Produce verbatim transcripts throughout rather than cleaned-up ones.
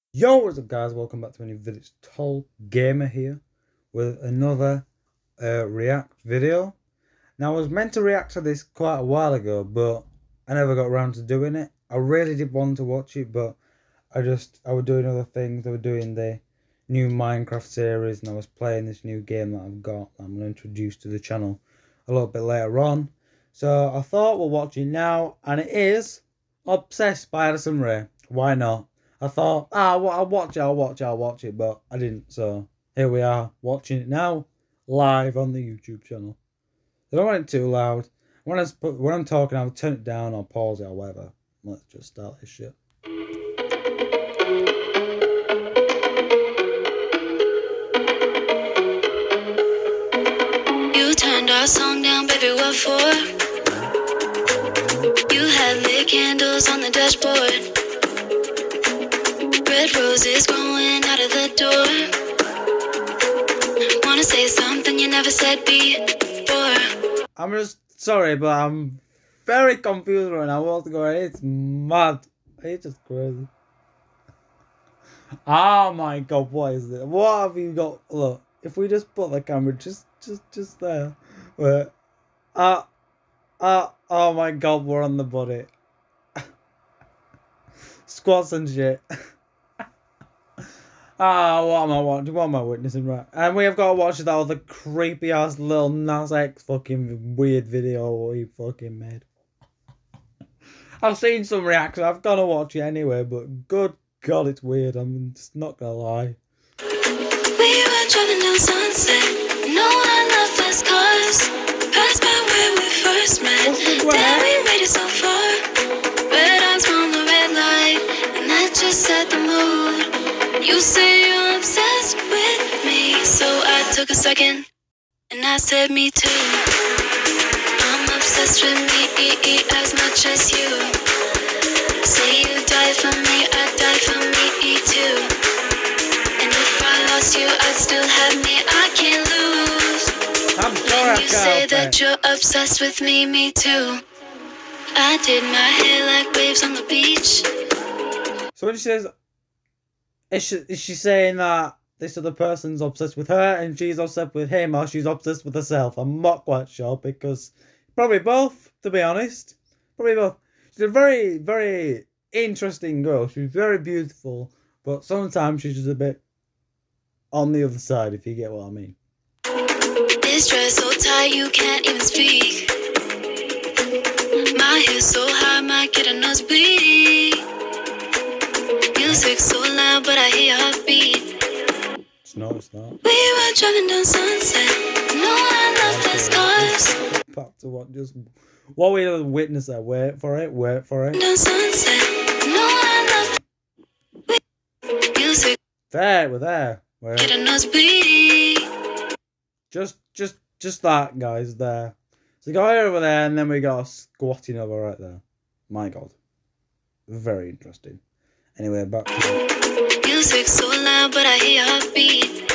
Yo, what's up guys, welcome back to a new video. It's Tall Gamer here with another uh, react video. Now I was meant to react to this quite a while ago, but I never got around to doing it. I really did want to watch it, but I just, I was doing other things. I was doing the new Minecraft series and I was playing this new game that I've got that I'm going to introduce to the channel a little bit later on. So I thought we'll watch it now, and it is Obsessed by Addison Raes. Why not? I thought, ah, I'll watch it, I'll watch it, I'll watch it, but I didn't. So here we are, watching it now, live on the YouTube channel. I don't want it too loud. When, I, when I'm talking, I'll turn it down or pause it or whatever. Let's just start this shit. You turned our song down, baby, what for? You had lit candles on the dashboard. Red roses growing out of the door. Wanna say something you never said before. I'm just sorry, but I'm very confused right now. What's going on? It's mad. It's just crazy. Oh my god, what is this? What have you got? Look, if we just put the camera just, just, just there. Wait. Ah, uh, ah, uh, oh my god, we're on the body. Squats and shit. Ah, oh, what am I watching? What am I witnessing, right? And we have got to watch that other creepy ass little Nas X fucking weird video he fucking made. I've seen some reactions. I've got to watch it anyway, but good god, it's weird. I'm just not gonna lie. We were driving down Sunset. No, I love fast cars. Passed by where we first met. Then we made it so far. Red eyes from the red light, and that just set the mood. You say you're obsessed with me, so I took a second, and I said me too. I'm obsessed with me as much as you. Say you die for me, I'd die for me too. And if I lost you, I'd still have me, I can't lose. I'm sorry, when you say that you're obsessed with me, me too. I did my hair like waves on the beach. So when she says, Is she, is she saying that this other person's obsessed with her and she's obsessed with him, or she's obsessed with herself? I'm not quite sure, because probably both, to be honest. Probably both. She's a very, very interesting girl. She's very beautiful, but sometimes she's just a bit on the other side, if you get what I mean. This dress so tight you can't even speak. My hair so high, might get a nosebleed. Music so loud, but I hear your heartbeat. It's not, it's not. We were driving down Sunset. No, I love fast cars. Back to what just what we witnessed there. Wait for it, wait for it. Down Sunset. No, I love music. There, we're there. We're get a nosebleed. Just, just, just that, guys. There. So go over there, and then we got a squatting over right there. My god, very interesting. Anyway, back to music so loud, but I hear your heartbeat.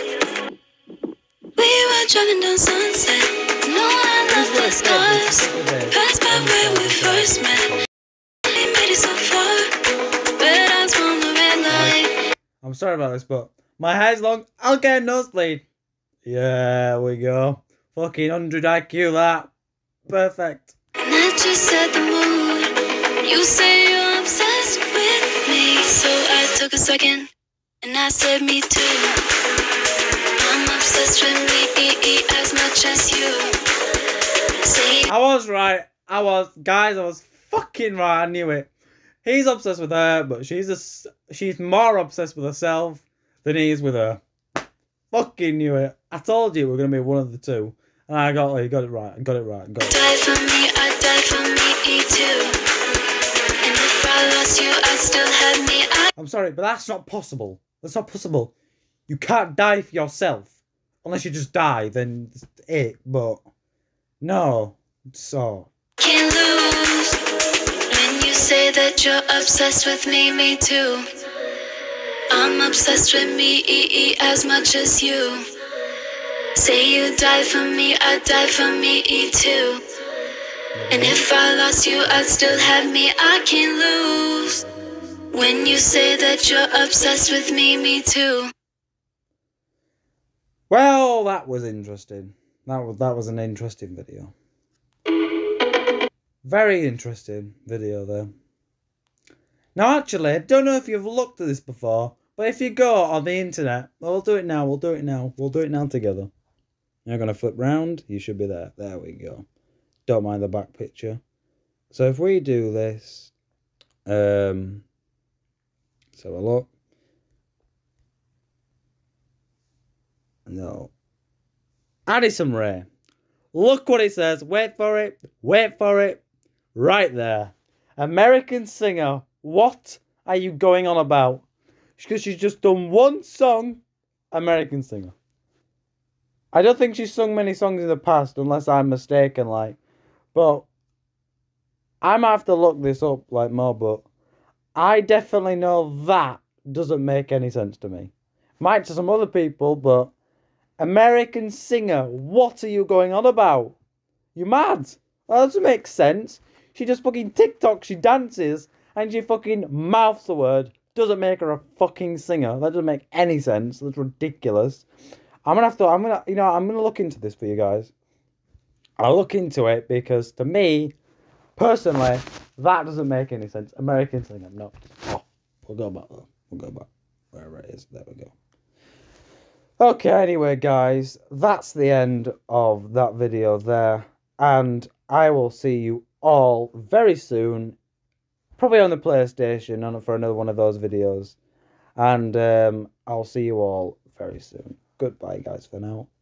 We were driving down Sunset. No, I love fast cars. Passed by where we first met. We made it so far. Red eyes from the red light. I'm sorry about this, but my hair's long. I'll get a nosebleed. Yeah, we go. Fucking one hundred I Q that. Perfect. And that just set the mood. You say you're obsessed with me, so I took a second, and I said me too. I'm obsessed with me as much as you. Say I was right. I was, guys. I was fucking right. I knew it. He's obsessed with her, but she's a, she's more obsessed with herself than he is with her. Fucking knew it. I told you we were gonna be one of the two, and I got, you got it right. I got it right. I got it. Die for me, I die for me too. And if I lost you, I'd still have me. I I'm sorry, but that's not possible. That's not possible. You can't die for yourself. Unless you just die, then it's it. But no. So can't lose. When you say that you're obsessed with me, me too. I'm obsessed with me as much as you. Say you die for me, I'd die for me too. And if I lost you, I'd still have me, I can't lose. When you say that you're obsessed with me, me too. Well, that was interesting. That was that was an interesting video. Very interesting video there. Now, actually, I don't know if you've looked at this before, but if you go on the internet, we'll do it now. We'll do it now. We'll do it now together. You're gonna flip round. You should be there. There we go. Don't mind the back picture. So if we do this, um, let's have a look. No. Addison Raes. Look what it says. Wait for it. Wait for it. Right there. American singer. What are you going on about? Because she's just done one song. American singer. I don't think she's sung many songs in the past, unless I'm mistaken, like. But I might have to look this up, like, more, but I definitely know that doesn't make any sense to me. Might to some other people, but American singer, what are you going on about? You mad? That doesn't make sense. She just fucking TikTok, she dances, and she fucking mouths the word. Doesn't make her a fucking singer. That doesn't make any sense. That's ridiculous. I'm gonna have to, I'm gonna, you know, I'm gonna look into this for you guys. I'll look into it because to me, personally, that doesn't make any sense. American singer, no. Oh, we'll go back though. We'll go back. Wherever it is. There we go. Okay, anyway, guys, that's the end of that video there. And I will see you all very soon. Probably on the PlayStation and for another one of those videos. And um, I'll see you all very soon. Goodbye, guys, for now.